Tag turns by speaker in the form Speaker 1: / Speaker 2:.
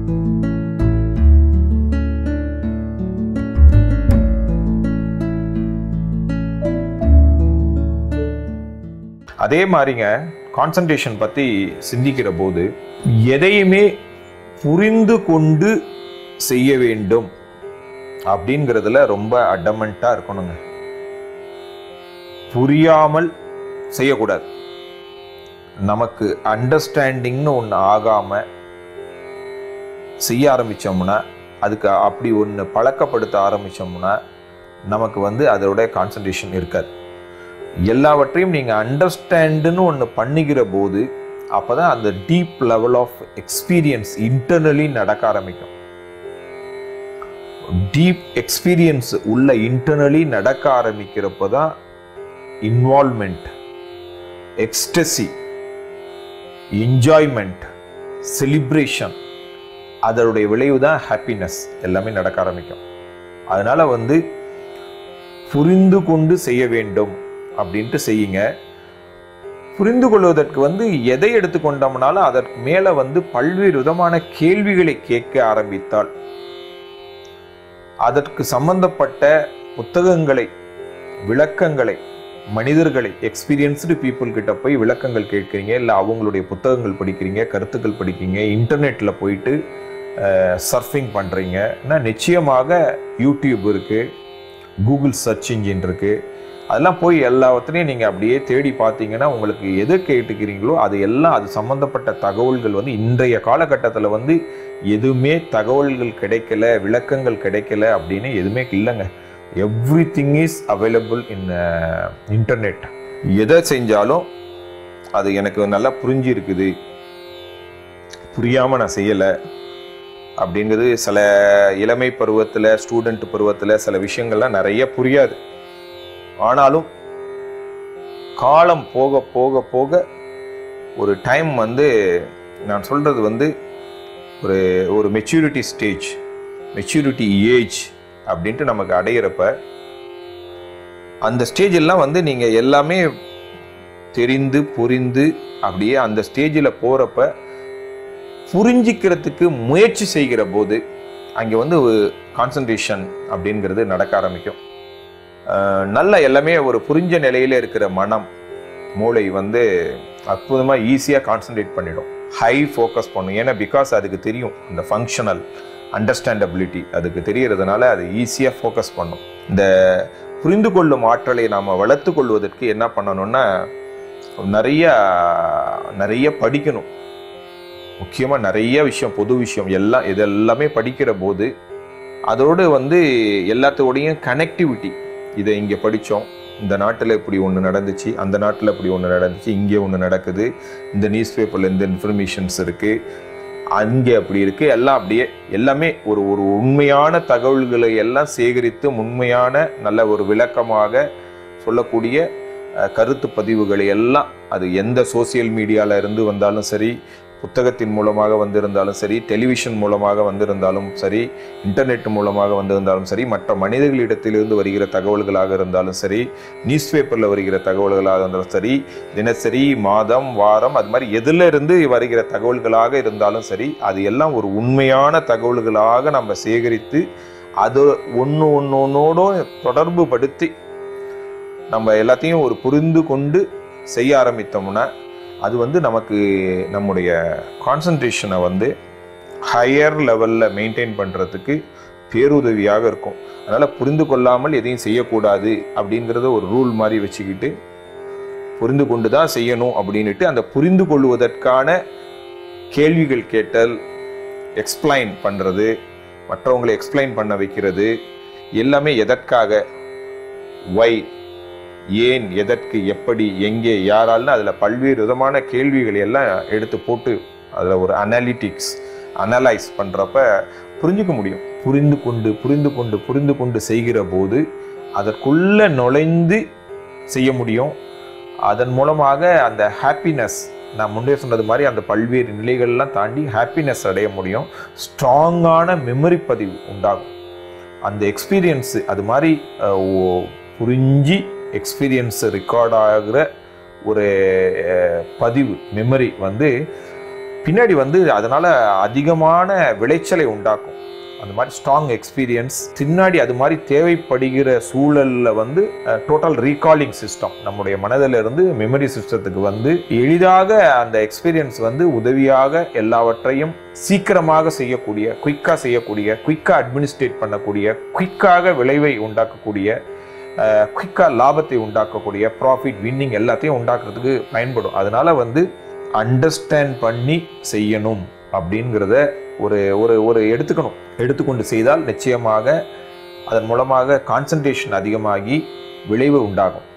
Speaker 1: அதே மாதிரிங்க கான்சன்ட்ரேஷன் பற்றி சிந்திக்கிற போது எதையுமே புரிந்து கொண்டு செய்ய வேண்டும் அப்படிங்கிறதுல ரொம்ப அடமெண்ட்டாக இருக்கணுங்க. புரியாமல் செய்யக்கூடாது. நமக்கு அண்டர்ஸ்டாண்டிங்னு ஒன்று ஆகாமல் செய்ய ஆரம்பித்தோம்னா, அதுக்கு அப்படி ஒன்று பழக்கப்படுத்த ஆரம்பித்தோம்னா நமக்கு அதோட கான்சன்ட்ரேஷன் இருக்காது. எல்லாவற்றையும் நீங்கள் அண்டர்ஸ்டாண்டுன்னு ஒன்று பண்ணிக்கிற போது அப்போ தான் அந்த deep level of experience internally நடக்க ஆரம்பிக்கும். டீப் எக்ஸ்பீரியன்ஸ் உள்ள இன்டர்னலி நடக்க ஆரம்பிக்கிறப்போ தான் இன்வால்வ்மெண்ட், எக்ஸ்டசி, என்ஜாய்மெண்ட், செலிப்ரேஷன், அதனுடைய விளைவு தான் ஹாப்பினஸ் எல்லாமே நடக்க ஆரம்பிக்கும். அதனால புரிந்து கொண்டு செய்ய வேண்டும் அப்படின்ட்டு செய்யுங்க. புரிந்து கொள்வதற்கு எதை எடுத்துக்கொண்டோம்னாலும் அதற்கு மேல பல்வேறு விதமான கேள்விகளை கேட்க ஆரம்பித்தால், அதற்கு சம்பந்தப்பட்ட புத்தகங்களை, விளக்கங்களை, மனிதர்களை, எக்ஸ்பீரியன்ஸ்டு பீப்புள் கிட்ட போய் விளக்கங்கள் கேட்குறீங்க, இல்லை அவங்களுடைய புத்தகங்கள் படிக்கிறீங்க, கருத்துக்கள் படிக்கிறீங்க, இன்டர்நெட்ல போயிட்டு சர்ஃபிங் பண்றீங்கன்னா நிச்சயமாக யூடியூப் இருக்கு, கூகுள் சர்ச் இன்ஜின் இருக்கு. அதெல்லாம் போய் எல்லாத்தையும் நீங்கள் அப்படியே தேடி பார்த்தீங்கன்னா உங்களுக்கு எது கேட்டுக்கிறீங்களோ அது எல்லாம் அது சம்மந்தப்பட்ட தகவல்கள் இன்றைய காலகட்டத்தில் எதுவுமே தகவல்கள் கிடைக்கல, விளக்கங்கள் கிடைக்கல அப்படின்னு எதுவுமே இல்லைங்க. Everything is available in internet. எதை செஞ்சாலும் அது எனக்கு நல்லா புரிஞ்சு இருக்குது, புரியாமல் நான் செய்யலை அப்படிங்கிறது சில இளமை பருவத்தில், ஸ்டூடெண்ட் பருவத்தில் சில விஷயங்கள்லாம் நிறைய புரியாது. ஆனாலும் காலம் போக போக போக ஒரு டைம் நான் சொல்றது ஒரு மெச்சூரிட்டி ஸ்டேஜ், மெச்சூரிட்டி ஏஜ் அப்படின்ட்டு நமக்கு அடையிறப்ப அந்த ஸ்டேஜ் எல்லாம் நீங்க எல்லாமே தெரிந்து புரிந்து அப்படியே அந்த ஸ்டேஜில் போறப்ப புரிஞ்சிக்கிறதுக்கு முயற்சி செய்கிற போது அங்கே கான்சன்ட்ரேஷன் அப்படிங்கிறது நடக்க ஆரம்பிக்கும். நல்ல எல்லாமே ஒரு புரிஞ்ச நிலையில இருக்கிற மனம், மூளை அற்புதமாக ஈஸியாக கான்சன்ட்ரேட் பண்ணிடும், ஹை ஃபோக்கஸ் பண்ணும். ஏன்னா பிகாஸ் அதுக்கு தெரியும் அந்த ஃபங்க்ஷனல் அண்டர்ஸ்டாண்டபிலிட்டி அதுக்கு தெரியறதுனால அது ஈஸியாக ஃபோக்கஸ் பண்ணும். இந்த புரிந்து கொள்ளும் ஆற்றலை நாம் வளர்த்து கொள்வதற்கு என்ன பண்ணணும்னா நிறைய படிக்கணும். முக்கியமாக நிறைய விஷயம், பொது விஷயம் எல்லாம் இதெல்லாமே படிக்கிற போது அதோடு எல்லாத்தோடையும் கனெக்டிவிட்டி, இதை இங்கே படித்தோம், இந்த நாட்டில் இப்படி ஒன்று நடந்துச்சு, அந்த நாட்டில் இப்படி ஒன்று நடந்துச்சு, இங்கே ஒன்று நடக்குது, இந்த நியூஸ் பேப்பரில் இந்த இன்ஃபர்மேஷன்ஸ் இருக்குது, அங்கே அப்படி இருக்குது, எல்லாம் அப்படியே எல்லாமே ஒரு உண்மையான தகவல்களை எல்லாம் சேகரித்து உண்மையான நல்ல ஒரு விளக்கமாக சொல்லக்கூடிய கருத்து பதிவுகளை எல்லாம் அது எந்த சோசியல் மீடியாவில் இருந்து வந்தாலும் சரி, புத்தகத்தின் மூலமாக வந்திருந்தாலும் சரி, டெலிவிஷன் மூலமாக வந்திருந்தாலும் சரி, இன்டர்நெட் மூலமாக வந்திருந்தாலும் சரி, மற்ற மனிதர்களிடத்திலிருந்து வருகிற தகவல்களாக இருந்தாலும் சரி, நியூஸ் பேப்பரில் வருகிற தகவல்களாக இருந்தாலும் சரி, தினசரி, மாதம், வாரம், அது மாதிரி எதில் இருந்து வருகிற தகவல்களாக இருந்தாலும் சரி, அது எல்லாம் ஒரு உண்மையான தகவல்களாக நம்ம சேகரித்து அது ஒன்றோடு தொடர்பு படுத்தி நம்ம எல்லாத்தையும் ஒரு புரிந்து கொண்டு செய்ய ஆரம்பித்தோம்னா அது நமக்கு நம்முடைய கான்சன்ட்ரேஷனை ஹையர் லெவலில் மெயின்டைன் பண்ணுறதுக்கு பேருதவியாக இருக்கும். அதனால் புரிந்து கொள்ளாமல் எதையும் செய்யக்கூடாது அப்படிங்கிறத ஒரு ரூல் மாதிரி வச்சுக்கிட்டு புரிந்து கொண்டு தான் செய்யணும் அப்படின்ட்டு அந்த புரிந்து கொள்வதற்கான கேள்விகள் கேட்டல், எக்ஸ்பிளைன் பண்ணுறது, மற்றவங்களை எக்ஸ்பிளைன் பண்ண வைக்கிறது, எல்லாமே எதற்காக, வை, ஏன், எதற்கு, எப்படி, எங்கே, யாரால்னு அதில் பல்வேறு விதமான கேள்விகளை எல்லாம் எடுத்து போட்டு அதில் ஒரு அனலைஸ் பண்ணுறப்ப புரிஞ்சுக்க முடியும். புரிந்து கொண்டு செய்கிற போது அதற்குள்ளே நுழைந்து செய்ய முடியும். அதன் மூலமாக அந்த ஹாப்பினஸ், நான் முன்னே சொன்னது மாதிரி அந்த பல்வேறு நிலைகள்லாம் தாண்டி ஹாப்பினஸ் அடைய முடியும். ஸ்ட்ராங்கான மெமரி பதிவு உண்டாகும். அந்த எக்ஸ்பீரியன்ஸு அது மாதிரி புரிஞ்சு எக்ஸ்பீரியன்ஸ் ரெக்கார்ட் ஆகிற ஒரு பதிவு, மெமரி பின்னாடி வந்து அதனால அதிகமான விளைச்சலை உண்டாக்கும். அந்த மாதிரி ஸ்ட்ராங் எக்ஸ்பீரியன்ஸ் பின்னாடி அது மாதிரி தேவைப்படுகிற சூழல்ல வந்து டோட்டல் ரீகாலிங் சிஸ்டம் நம்முடைய மனதில் இருந்து மெமரி சிஸ்டத்துக்கு வந்து எளிதாக அந்த எக்ஸ்பீரியன்ஸ் வந்து உதவியாக எல்லாவற்றையும் சீக்கிரமாக செய்யக்கூடிய, குயிக்காக அட்மினிஸ்ட்ரேட் பண்ணக்கூடிய, குயிக்காக விளைவை உண்டாக்கக்கூடிய, குயிக்காக லாபத்தை உண்டாக்கக்கூடிய, ப்ராஃபிட் வின்னிங் எல்லாத்தையும் உண்டாக்குறதுக்கு பயன்படும். அதனால வந்து அண்டர்ஸ்டாண்ட் பண்ணி செய்யணும் அப்படிங்கிறத ஒரு எடுத்துக்கொண்டு செய்தால் நிச்சயமாக அதன் மூலமாக கான்சன்ட்ரேஷன் அதிகமாகி விளைவு உண்டாகும்.